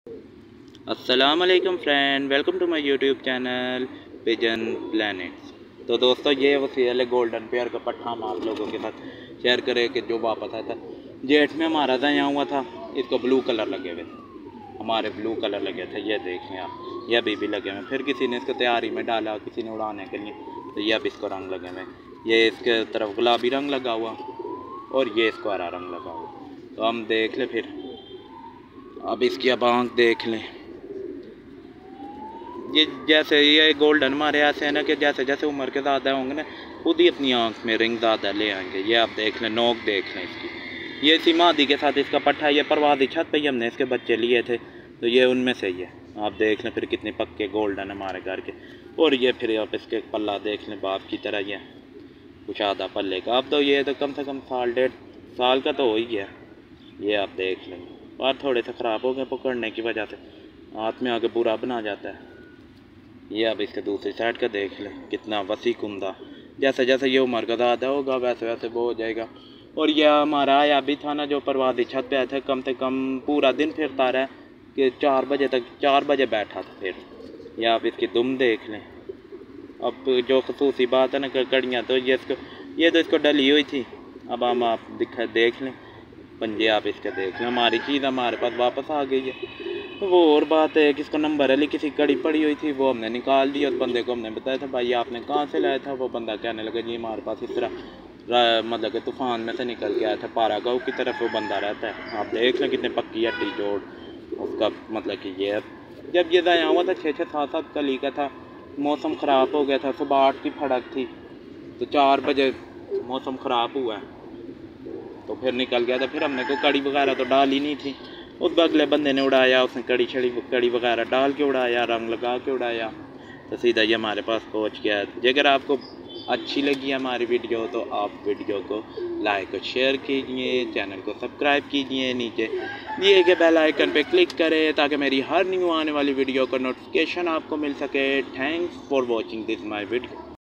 अस्सलाम वालेकुम friend, welcome to my YouTube channel pigeon planets. तो दोस्तों, ये वसील गोल्डन पेयर का पट्ठा हम आप लोगों के साथ शेयर करें कि जो वापस आया था। जेठ में हमारा था यहाँ हुआ था, इसको ब्लू कलर लगे हुए थे, हमारे ब्लू कलर लगे थे। ये देखें आप, ये अभी भी लगे हुए। फिर किसी ने इसको तैयारी में डाला, किसी ने उड़ाने के लिए, तो ये अब इसको रंग लगे हुए। ये इसके तरफ गुलाबी रंग लगा हुआ और ये इसको हरा रंग लगा हुआ। तो हम देख लें फिर, अब इसकी अब आँख देख लें। ये जैसे ये गोल्डन हमारे ऐसे है ना कि जैसे जैसे उम्र के ज़्यादा होंगे ना, खुद ही अपनी आँख में रिंग ज़्यादा ले आएंगे। ये आप देख लें, नोक देख लें इसकी। ये इसी मादी के साथ इसका पट्ठा, ये परवाज़ी छत पे ही हमने इसके बच्चे लिए थे, तो ये उनमें से ही है। आप देख लें फिर कितने पक्के गोल्डन हमारे घर के। और ये फिर आप इसके पल्ला देख लें, बाप की तरह ये कुछ आधा पल्ले का। अब तो ये तो कम से कम साल 1.5 साल का तो हो ही गया। ये आप देख लें, और थोड़े से ख़राब हो गए पकड़ने की वजह से, हाथ में आके बुरा बना जाता है। ये अब इसके दूसरी साइड का देख लें, कितना वसी कुंदा। जैसे जैसे ये उम्र का ज़्यादा होगा वैसे वैसे वो हो जाएगा। और यह हमारा आया भी था ना, जो परवाज़ी छत पे आया था, कम से कम पूरा दिन फिरता रहा कि 4 बजे बैठा था फिर। या आप इसकी दुम देख लें। अब जो खसूसी बात है ना, कड़ियाँ तो ये तो इसको डली हुई थी। अब हम आप देख लें पंजे, आप इसके देख लें। हमारी चीज़ हमारे पास वापस आ गई है। तो वो और बात है कि इसका नंबर है, लेकिन किसी कड़ी पड़ी हुई थी, वो हमने निकाल दी। उस बंदे को हमने बताया था, भाई आपने कहाँ से लाया था। वो बंदा कहने लगा, जी हमारे पास इस तरह मतलब कि तूफ़ान में से निकल के आया था, पारा गाँव की तरफ वो बंदा रहता है। आप देख लें कितने पक्की हड्डी जोड़ उसका, मतलब कि ये जब ये यहाँ हुआ था 6-7 कली का था। मौसम ख़राब हो गया था, सुबह 8 की फड़क थी, तो 4 बजे मौसम ख़राब हुआ, तो फिर निकल गया था। फिर हमने कोई कड़ी वगैरह तो डाल ही नहीं थी। उस अगले बंदे ने उड़ाया, उसने कड़ी वगैरह डाल के उड़ाया, रंग लगा के उड़ाया, तो सीधा ये हमारे पास पहुंच गया। अगर आपको अच्छी लगी हमारी वीडियो तो आप वीडियो को लाइक और शेयर कीजिए, चैनल को सब्सक्राइब कीजिए, नीचे दिए गए बेल आइकन पे क्लिक करें ताकि मेरी हर न्यू आने वाली वीडियो का नोटिफिकेशन आपको मिल सके। Thanks for watching this my video.